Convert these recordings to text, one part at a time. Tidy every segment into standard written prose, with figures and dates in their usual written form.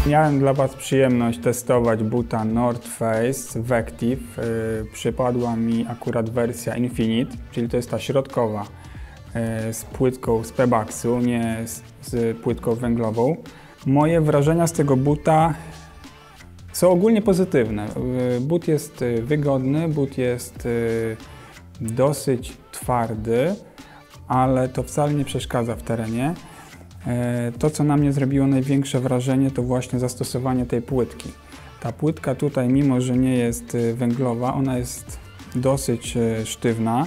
Miałem dla Was przyjemność testować buta North Face Vective. Przypadła mi akurat wersja Infinite, czyli to jest ta środkowa z płytką z Pebaxu, nie z płytką węglową. Moje wrażenia z tego buta są ogólnie pozytywne. But jest wygodny, but jest dosyć twardy, ale to wcale nie przeszkadza w terenie. To, co na mnie zrobiło największe wrażenie, to właśnie zastosowanie tej płytki. Ta płytka tutaj, mimo że nie jest węglowa, ona jest dosyć sztywna.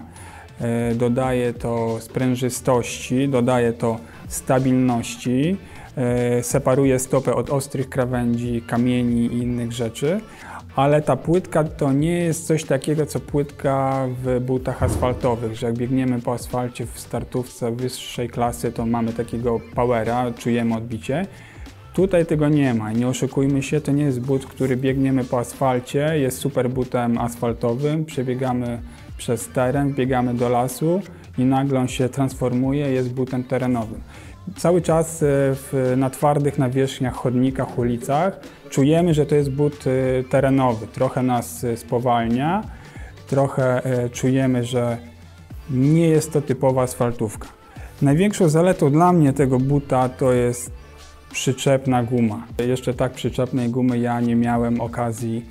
Dodaje to sprężystości, dodaje to stabilności, separuje stopę od ostrych krawędzi, kamieni i innych rzeczy. Ale ta płytka to nie jest coś takiego, co płytka w butach asfaltowych, że jak biegniemy po asfalcie w startówce wyższej klasy, to mamy takiego powera, czujemy odbicie. Tutaj tego nie ma. Nie oszukujmy się, to nie jest but, który biegniemy po asfalcie, jest super butem asfaltowym, przebiegamy przez teren, biegamy do lasu i nagle on się transformuje, jest butem terenowym. Cały czas na twardych nawierzchniach, chodnikach, ulicach czujemy, że to jest but terenowy. Trochę nas spowalnia, trochę czujemy, że nie jest to typowa asfaltówka. Największą zaletą dla mnie tego buta to jest przyczepna guma. Jeszcze tak przyczepnej gumy ja nie miałem okazji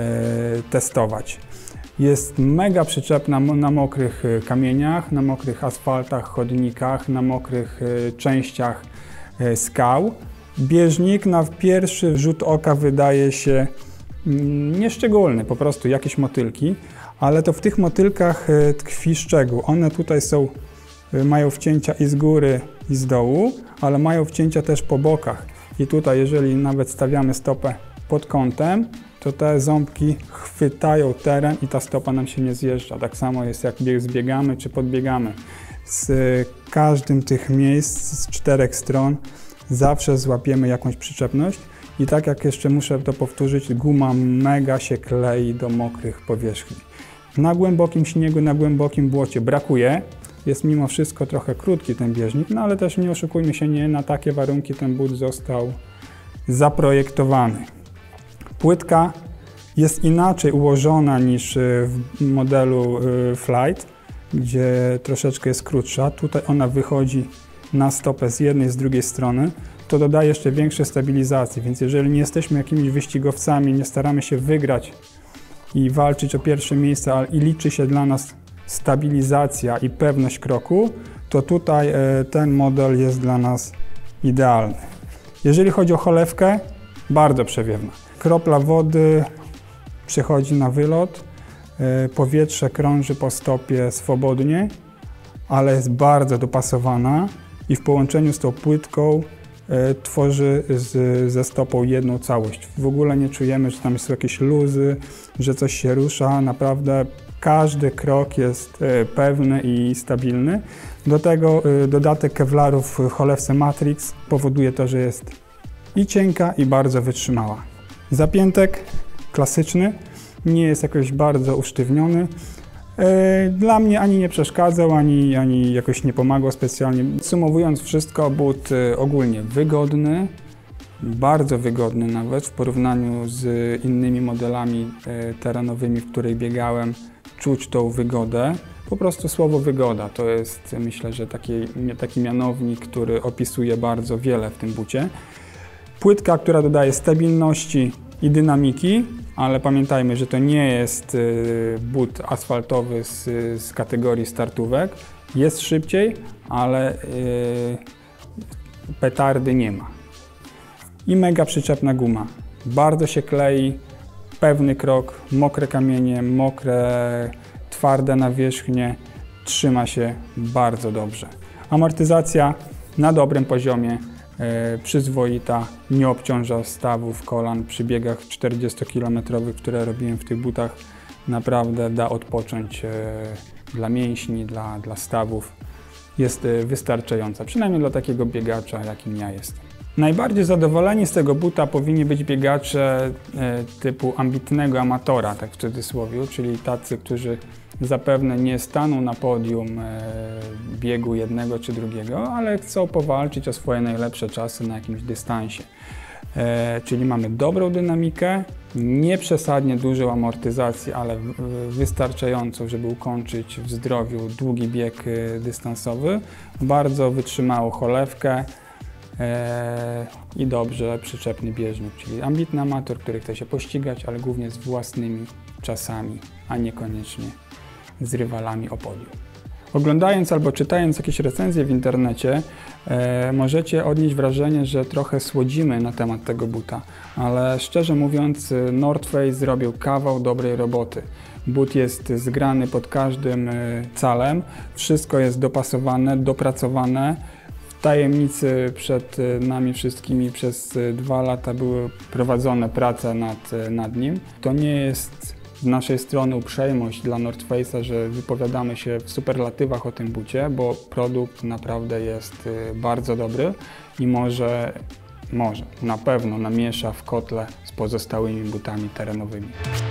testować. Jest mega przyczepna na mokrych kamieniach, na mokrych asfaltach, chodnikach, na mokrych częściach skał. Bieżnik na pierwszy rzut oka wydaje się nieszczególny, po prostu jakieś motylki, ale to w tych motylkach tkwi szczegół. One tutaj mają wcięcia i z góry, i z dołu, ale mają wcięcia też po bokach. I tutaj, jeżeli nawet stawiamy stopę pod kątem, to te ząbki chwytają teren i ta stopa nam się nie zjeżdża. Tak samo jest, jak zbiegamy czy podbiegamy. Z każdym tych miejsc, z 4 stron, zawsze złapiemy jakąś przyczepność. I tak jak jeszcze muszę to powtórzyć, guma mega się klei do mokrych powierzchni. Na głębokim śniegu, na głębokim błocie brakuje. Jest mimo wszystko trochę krótki ten bieżnik, no ale też nie oszukujmy się, nie na takie warunki ten but został zaprojektowany. Płytka jest inaczej ułożona niż w modelu Flight, gdzie troszeczkę jest krótsza. Tutaj ona wychodzi na stopę z jednej, z drugiej strony. To dodaje jeszcze większej stabilizacji, więc jeżeli nie jesteśmy jakimiś wyścigowcami, nie staramy się wygrać i walczyć o pierwsze miejsce, i liczy się dla nas stabilizacja i pewność kroku, to tutaj ten model jest dla nas idealny. Jeżeli chodzi o cholewkę, bardzo przewiewna. Kropla wody przechodzi na wylot, powietrze krąży po stopie swobodnie, ale jest bardzo dopasowana i w połączeniu z tą płytką tworzy ze stopą jedną całość. W ogóle nie czujemy, że tam są jakieś luzy, że coś się rusza. Naprawdę każdy krok jest pewny i stabilny. Do tego dodatek kevlaru w cholewce Matrix powoduje to, że jest i cienka, i bardzo wytrzymała. Zapiętek klasyczny, nie jest jakoś bardzo usztywniony. Dla mnie ani nie przeszkadzał, ani jakoś nie pomagał specjalnie. Podsumowując wszystko, but ogólnie wygodny, bardzo wygodny nawet w porównaniu z innymi modelami terenowymi, w których biegałem. Czuć tą wygodę. Po prostu słowo wygoda to jest, myślę, że taki mianownik, który opisuje bardzo wiele w tym bucie. Płytka, która dodaje stabilności i dynamiki, ale pamiętajmy, że to nie jest but asfaltowy z kategorii startówek. Jest szybciej, ale petardy nie ma. I mega przyczepna guma. Bardzo się klei, pewny krok, mokre kamienie, mokre, twarde nawierzchnie. Trzyma się bardzo dobrze. Amortyzacja na dobrym poziomie. Przyzwoita, nie obciąża stawów, kolan przy biegach 40-kilometrowych, które robiłem w tych butach. Naprawdę da odpocząć dla mięśni, dla stawów. Jest wystarczająca, przynajmniej dla takiego biegacza, jakim ja jestem. Najbardziej zadowoleni z tego buta powinni być biegacze typu ambitnego amatora, tak w cudzysłowie, czyli tacy, którzy zapewne nie staną na podium biegu jednego czy drugiego, ale chcą powalczyć o swoje najlepsze czasy na jakimś dystansie. czyli mamy dobrą dynamikę, nie przesadnie dużą amortyzację, ale wystarczającą, żeby ukończyć w zdrowiu długi bieg dystansowy, bardzo wytrzymałą cholewkę i dobrze przyczepny bieżnik, czyli ambitny amator, który chce się pościgać, ale głównie z własnymi czasami, a niekoniecznie z rywalami o podium. Oglądając albo czytając jakieś recenzje w internecie, możecie odnieść wrażenie, że trochę słodzimy na temat tego buta, ale szczerze mówiąc North Face zrobił kawał dobrej roboty. But jest zgrany pod każdym calem, wszystko jest dopasowane, dopracowane. W tajemnicy przed nami wszystkimi przez 2 lata były prowadzone prace nad nim. To nie jest z naszej strony uprzejmość dla North Face'a, że wypowiadamy się w superlatywach o tym bucie, bo produkt naprawdę jest bardzo dobry i na pewno namiesza w kotle z pozostałymi butami terenowymi.